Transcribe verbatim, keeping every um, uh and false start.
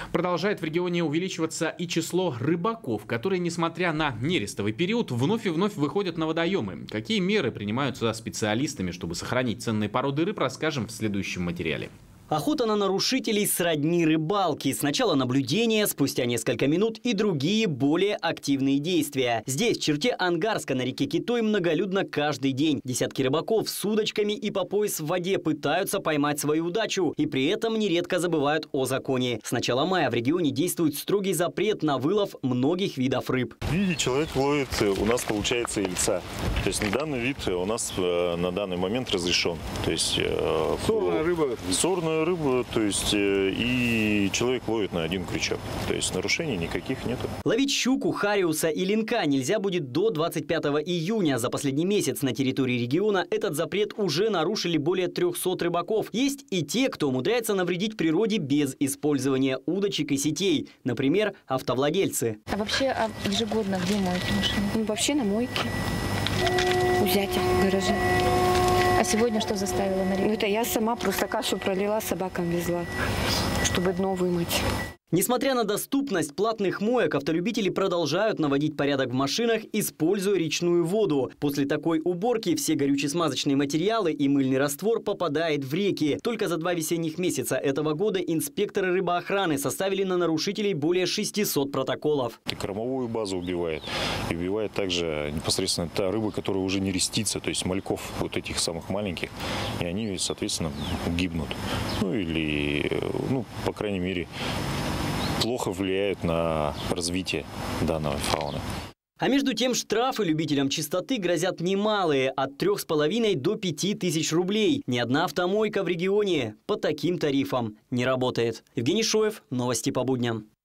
Продолжает в регионе увеличиваться и число рыбаков, которые, несмотря на нерестовый период, вновь и вновь выходят на водоемы. Какие меры принимаются специалистами, чтобы сохранить ценные породы рыб, расскажем в следующем материале. Охота на нарушителей сродни рыбалки. Сначала наблюдение, спустя несколько минут и другие более активные действия. Здесь, в черте Ангарска, на реке Китой, многолюдно каждый день. Десятки рыбаков с удочками и по пояс в воде пытаются поймать свою удачу. И при этом нередко забывают о законе. С начала мая в регионе действует строгий запрет на вылов многих видов рыб. Видите, человек ловит, у нас получается ильца. То есть данный вид у нас на данный момент разрешен. То есть сорная рыба. Сорная рыба, то есть и человек ловит на один крючок. То есть нарушений никаких нету. Ловить щуку, хариуса и линка нельзя будет до двадцать пятого июня. За последний месяц на территории региона этот запрет уже нарушили более трёхсот рыбаков. Есть и те, кто умудряется навредить природе без использования удочек и сетей. Например, автовладельцы. А вообще а ежегодно где моете машину? Ну, вообще на мойке. У зятя в гараже. А сегодня что заставило на реку? Ну, это я сама просто кашу пролила, собакам везла, чтобы дно вымыть. Несмотря на доступность платных моек, автолюбители продолжают наводить порядок в машинах, используя речную воду. После такой уборки все горюче-смазочные материалы и мыльный раствор попадает в реки. Только за два весенних месяца этого года инспекторы рыбоохраны составили на нарушителей более шестисот протоколов. И кормовую базу убивает. И убивает также непосредственно та рыба, которая уже не рестится, то есть мальков вот этих самых маленьких. И они, соответственно, гибнут. Ну или, ну, по крайней мере, плохо влияют на развитие данной фауны. А между тем штрафы любителям чистоты грозят немалые, от трёх с половиной до пяти тысяч рублей. Ни одна автомойка в регионе по таким тарифам не работает. Евгений Шоев, новости по будням.